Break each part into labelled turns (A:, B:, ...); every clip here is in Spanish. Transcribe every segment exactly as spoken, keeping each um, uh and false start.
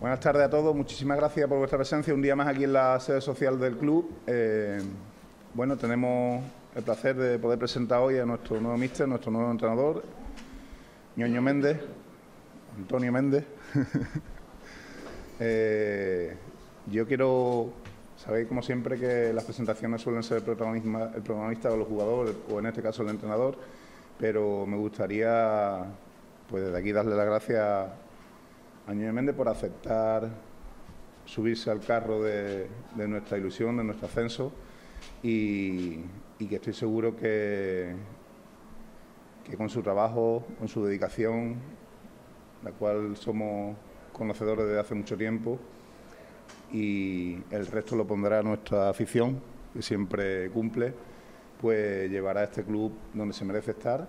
A: Buenas tardes a todos, muchísimas gracias por vuestra presencia un día más aquí en la sede social del club. Eh, bueno, tenemos el placer de poder presentar hoy a nuestro nuevo míster, nuestro nuevo entrenador, Ñoño Méndez, Antonio Méndez. eh, yo quiero, sabéis como siempre que las presentaciones suelen ser el protagonista, el protagonista de los jugadores, o en este caso el entrenador, pero me gustaría, pues desde aquí darle las gracias a Ñoño Méndez por aceptar subirse al carro de, de nuestra ilusión, de nuestro ascenso, y, y que estoy seguro que, que con su trabajo, con su dedicación, la cual somos conocedores desde hace mucho tiempo, y el resto lo pondrá nuestra afición, que siempre cumple, pues llevará a este club donde se merece estar.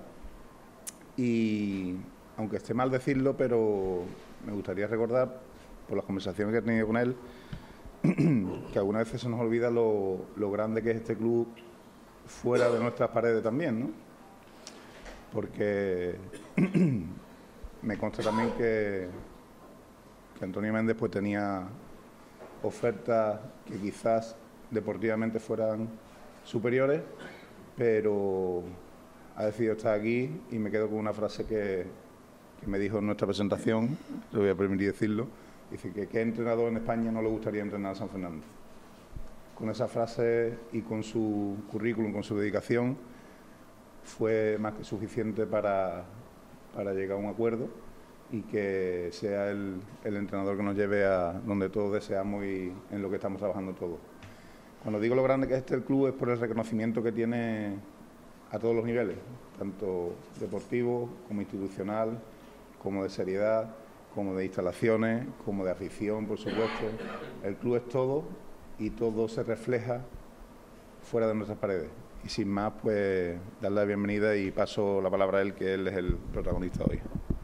A: Y aunque esté mal decirlo, pero me gustaría recordar, por las conversaciones que he tenido con él, que algunas veces se nos olvida lo, lo grande que es este club fuera de nuestras paredes también, ¿no? Porque me consta también que, que Antonio Méndez pues tenía ofertas que quizás deportivamente fueran superiores, pero ha decidido estar aquí, y me quedo con una frase que, que me dijo en nuestra presentación, le voy a permitir decirlo. Dice que qué entrenador en España no le gustaría entrenar a San Fernando. Con esa frase y con su currículum, con su dedicación, fue más que suficiente para, para llegar a un acuerdo y que sea el, el entrenador que nos lleve a donde todos deseamos y en lo que estamos trabajando todos. Cuando digo lo grande que es este el club es por el reconocimiento que tiene a todos los niveles, tanto deportivo como institucional, como de seriedad, como de instalaciones, como de afición, por supuesto. El club es todo y todo se refleja fuera de nuestras paredes. Y sin más, pues darle la bienvenida y paso la palabra a él, que él es el protagonista hoy.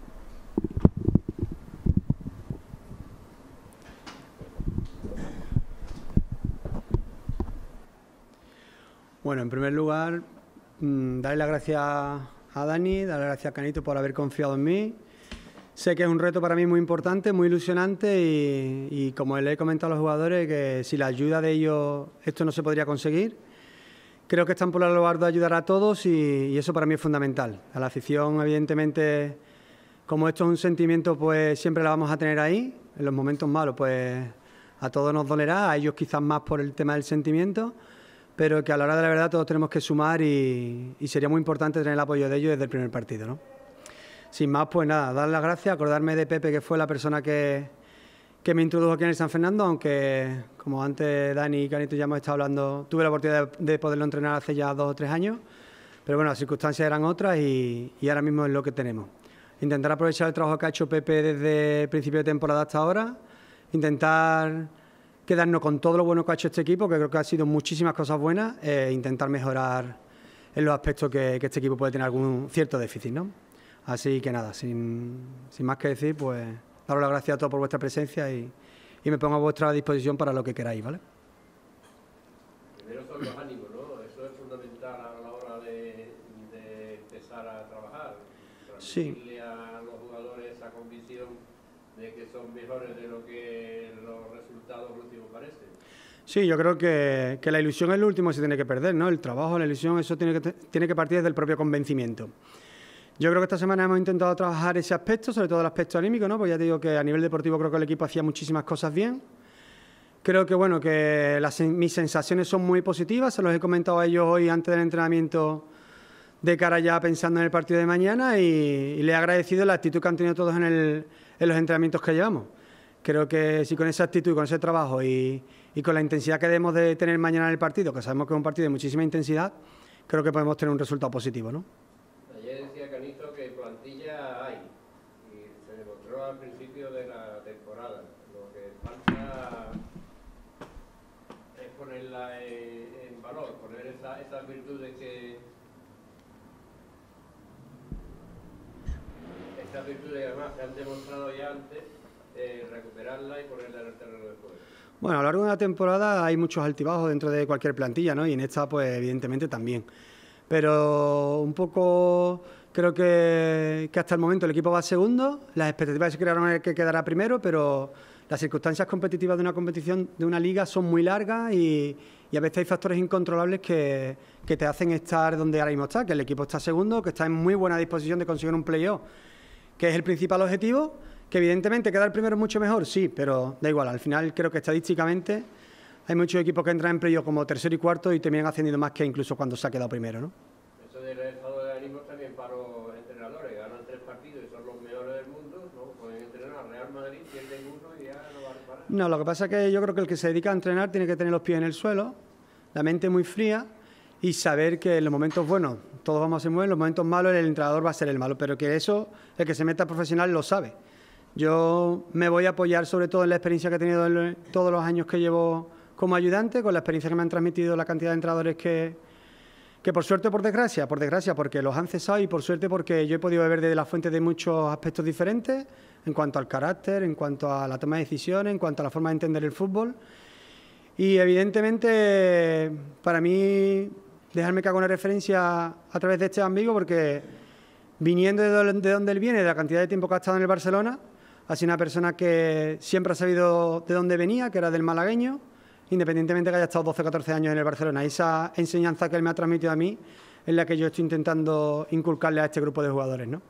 B: Bueno, en primer lugar, mmm, darle las gracias a Dani, darle las gracias a Canito por haber confiado en mí. Sé que es un reto para mí muy importante, muy ilusionante y, y como le he comentado a los jugadores, que sin la ayuda de ellos esto no se podría conseguir. Creo que están por la labor de ayudar a todos y, y eso para mí es fundamental. A la afición, evidentemente, como esto es un sentimiento, pues siempre la vamos a tener ahí. En los momentos malos, pues a todos nos dolerá, a ellos quizás más por el tema del sentimiento, pero que a la hora de la verdad todos tenemos que sumar y, y sería muy importante tener el apoyo de ellos desde el primer partido, ¿no? Sin más, pues nada, dar las gracias, acordarme de Pepe, que fue la persona que, que me introdujo aquí en el San Fernando, aunque, como antes Dani y Canito ya hemos estado hablando, tuve la oportunidad de, de poderlo entrenar hace ya dos o tres años, pero bueno, las circunstancias eran otras y, y ahora mismo es lo que tenemos. Intentar aprovechar el trabajo que ha hecho Pepe desde el principio de temporada hasta ahora, intentar quedarnos con todo lo bueno que ha hecho este equipo, que creo que ha sido muchísimas cosas buenas, e intentar mejorar en los aspectos que, que este equipo puede tener algún cierto déficit, ¿no? Así que nada, sin, sin más que decir, pues daros las gracias a todos por vuestra presencia y, y me pongo a vuestra disposición para lo que queráis, ¿vale?
C: Primero son los ánimos, ¿no? Eso es fundamental a la hora de, de empezar a trabajar. Transmitirle sí. a los jugadores esa convicción de que son mejores de lo que los resultados últimos parecen.
B: Sí, yo creo que, que la ilusión es lo último que se tiene que perder, ¿no? El trabajo, la ilusión, eso tiene que, tiene que partir desde el propio convencimiento. Yo creo que esta semana hemos intentado trabajar ese aspecto, sobre todo el aspecto anímico, ¿no? Porque ya te digo que a nivel deportivo creo que el equipo hacía muchísimas cosas bien. Creo que, bueno, que las, mis sensaciones son muy positivas, se los he comentado a ellos hoy antes del entrenamiento de cara ya pensando en el partido de mañana y, y les he agradecido la actitud que han tenido todos en, el, en los entrenamientos que llevamos. Creo que si con esa actitud, con ese trabajo y, y con la intensidad que debemos de tener mañana en el partido, que sabemos que es un partido de muchísima intensidad, creo que podemos tener un resultado positivo, ¿no?
C: Ayer decía Canito que plantilla hay y se demostró al principio de la temporada. Lo que falta es ponerla en, en valor, poner esa, esas virtudes que estas virtudes además se han demostrado ya antes, eh, recuperarla y ponerla en el terreno de juego.
B: Bueno, a lo largo de la temporada hay muchos altibajos dentro de cualquier plantilla, ¿no? Y en esta, pues evidentemente también. Pero un poco creo que, que hasta el momento el equipo va segundo, las expectativas se crearon en el que quedará primero, pero las circunstancias competitivas de una competición, de una liga, son muy largas y, y a veces hay factores incontrolables que, que te hacen estar donde ahora mismo está, que el equipo está segundo, que está en muy buena disposición de conseguir un playoff, que es el principal objetivo, que evidentemente quedar primero es mucho mejor, sí, pero da igual, al final creo que estadísticamente hay muchos equipos que entran en playoff como tercero y cuarto y terminan ascendiendo más que incluso cuando se ha quedado primero, ¿no?
C: Eso del estado de ánimo también para los entrenadores, ganan tres partidos y son los mejores del mundo, no pueden entrenar Real Madrid, pierden uno y ya no van a parar.
B: No, lo que pasa es que yo creo que el que se dedica a entrenar tiene que tener los pies en el suelo, la mente muy fría y saber que en los momentos buenos todos vamos a ser buenos, en los momentos malos el entrenador va a ser el malo, pero que eso el que se meta profesional lo sabe. Yo me voy a apoyar sobre todo en la experiencia que he tenido en todos los años que llevo como ayudante, con la experiencia que me han transmitido la cantidad de entrenadores que, que por suerte o por desgracia, por desgracia porque los han cesado y por suerte porque yo he podido beber de la fuente de muchos aspectos diferentes en cuanto al carácter, en cuanto a la toma de decisiones, en cuanto a la forma de entender el fútbol. Y evidentemente para mí dejarme que haga una referencia a través de este amigo porque viniendo de donde él viene, de la cantidad de tiempo que ha estado en el Barcelona, ha sido una persona que siempre ha sabido de dónde venía, que era del malagueño, independientemente de que haya estado doce o catorce años en el Barcelona. Esa enseñanza que él me ha transmitido a mí es la que yo estoy intentando inculcarle a este grupo de jugadores, ¿no?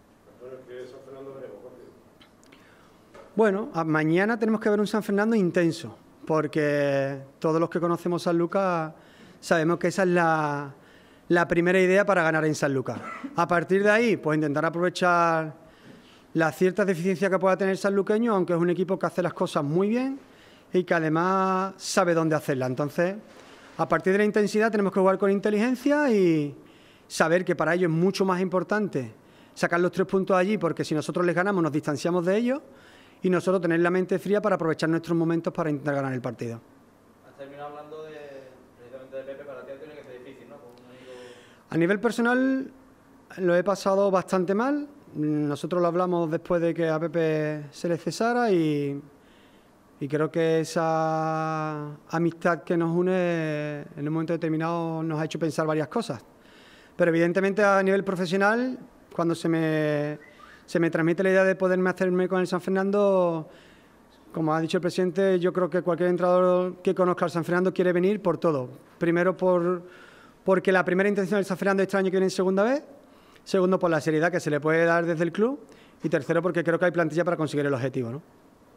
B: Bueno, mañana tenemos que ver un San Fernando intenso, porque todos los que conocemos Sanlúcar sabemos que esa es la, la primera idea para ganar en Sanlúcar. A partir de ahí, pues intentar aprovechar las ciertas deficiencias que pueda tener el sanluqueño, aunque es un equipo que hace las cosas muy bien y que además sabe dónde hacerla. Entonces, a partir de la intensidad tenemos que jugar con inteligencia y saber que para ellos es mucho más importante sacar los tres puntos allí, porque si nosotros les ganamos nos distanciamos de ellos, y nosotros tener la mente fría para aprovechar nuestros momentos para intentar ganar el partido.
D: Has terminado hablando de, precisamente de Pepe, para ti tiene que ser difícil, ¿no? Un amigo...
B: A nivel personal lo he pasado bastante mal. Nosotros lo hablamos después de que a Pepe se le cesara y, y creo que esa amistad que nos une en un momento determinado nos ha hecho pensar varias cosas. Pero evidentemente a nivel profesional, cuando se me, se me transmite la idea de poderme hacerme con el San Fernando, como ha dicho el presidente, yo creo que cualquier entrenador que conozca al San Fernando quiere venir por todo. Primero por, porque la primera intención del San Fernando este año que viene en segunda vez. Segundo, por la seriedad que se le puede dar desde el club. Y tercero, porque creo que hay plantilla para conseguir el objetivo, ¿no?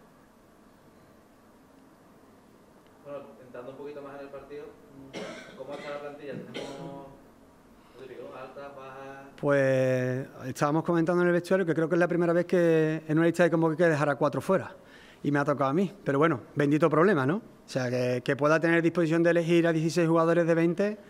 D: Bueno, entrando un poquito más en el partido, ¿cómo está la plantilla? ¿Tenemos altas, bajas?
B: Pues estábamos comentando en el vestuario que creo que es la primera vez que en una lista de convocatoria hay que dejar a cuatro fuera. Y me ha tocado a mí. Pero bueno, bendito problema, ¿no? O sea, que, que pueda tener disposición de elegir a dieciséis jugadores de veinte...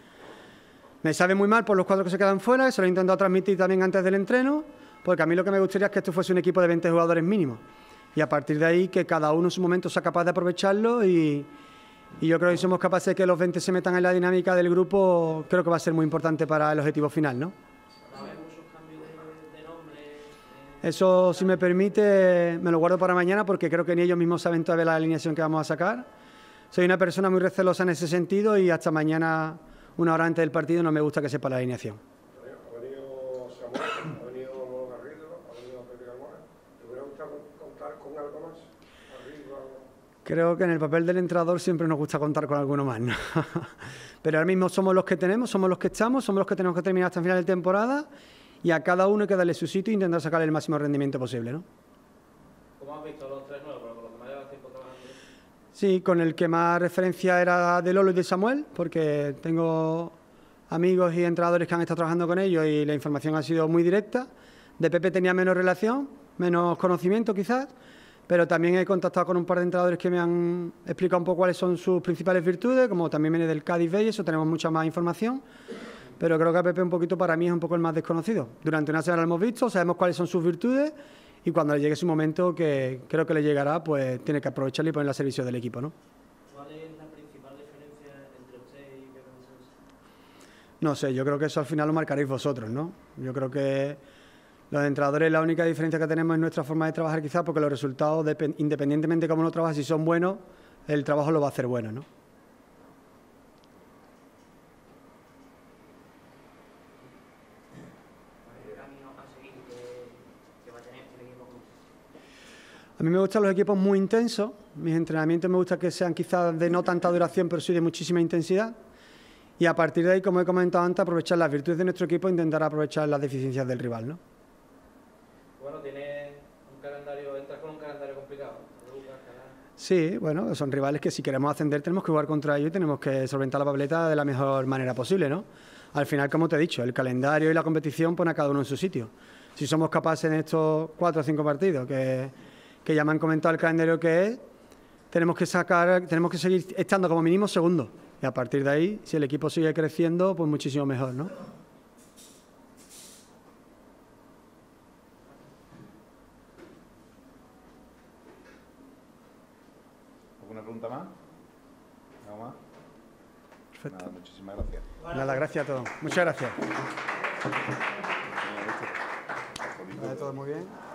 B: Me sabe muy mal por los cuatro que se quedan fuera, se lo he intentado transmitir también antes del entreno, porque a mí lo que me gustaría es que esto fuese un equipo de veinte jugadores mínimos. Y a partir de ahí que cada uno en su momento sea capaz de aprovecharlo y, y yo creo que si somos capaces de que los veinte se metan en la dinámica del grupo, creo que va a ser muy importante para el objetivo final, ¿no?
D: ¿Va a haber muchos cambios de, de nombre?
B: Eso, si me permite, me lo guardo para mañana porque creo que ni ellos mismos saben todavía la alineación que vamos a sacar. Soy una persona muy recelosa en ese sentido y hasta mañana, una hora antes del partido, no me gusta que sepa la alineación.
E: Ha venido Samuel, ha venido Manolo Garrido, ha venido Pepe Carmona. ¿Te hubiera gustado contar con algo más? Arriba.
B: Creo que en el papel del entrenador siempre nos gusta contar con alguno más, ¿no? Pero ahora mismo somos los que tenemos, somos los que estamos, somos los que tenemos que terminar hasta el final de temporada y a cada uno hay que darle su sitio e intentar sacarle el máximo rendimiento posible, ¿no?
D: ¿Cómo has visto los tres nuevos? Con los que más llevas tiempo trabajando.
B: Sí, con el que más referencia era de Lolo y de Samuel, porque tengo amigos y entrenadores que han estado trabajando con ellos y la información ha sido muy directa. De Pepe tenía menos relación, menos conocimiento quizás, pero también he contactado con un par de entrenadores que me han explicado un poco cuáles son sus principales virtudes, como también viene del Cádiz B y eso tenemos mucha más información, pero creo que a Pepe un poquito para mí es un poco el más desconocido. Durante una semana lo hemos visto, sabemos cuáles son sus virtudes y cuando le llegue su momento, que creo que le llegará, pues tiene que aprovecharlo y ponerlo al servicio del equipo, ¿no?
D: ¿Cuál es la principal diferencia entre usted y Pepe Sánchez?
B: No sé, yo creo que eso al final lo marcaréis vosotros, ¿no? Yo creo que los entrenadores, la única diferencia que tenemos es nuestra forma de trabajar quizás, porque los resultados, independientemente de cómo uno trabaja, si son buenos, el trabajo lo va a hacer bueno, ¿no? A mí me gustan los equipos muy intensos. Mis entrenamientos me gusta que sean quizás de no tanta duración, pero sí de muchísima intensidad. Y a partir de ahí, como he comentado antes, aprovechar las virtudes de nuestro equipo e intentar aprovechar las deficiencias del rival, ¿no?
D: Bueno, tiene un calendario, entras con un calendario complicado.
B: Sí, bueno, son rivales que si queremos ascender tenemos que jugar contra ellos y tenemos que solventar la papeleta de la mejor manera posible, ¿no? Al final, como te he dicho, el calendario y la competición ponen a cada uno en su sitio. Si somos capaces en estos cuatro o cinco partidos, que, que ya me han comentado el calendario que es, tenemos que sacar, tenemos que seguir estando como mínimo segundo. Y a partir de ahí, si el equipo sigue creciendo, pues muchísimo mejor, ¿no?
A: ¿Alguna pregunta más? ¿Algo más?
B: Perfecto.
A: Nada, muchísimas gracias.
B: Nada, gracias a todos. Muchas gracias. Vale, todo muy bien.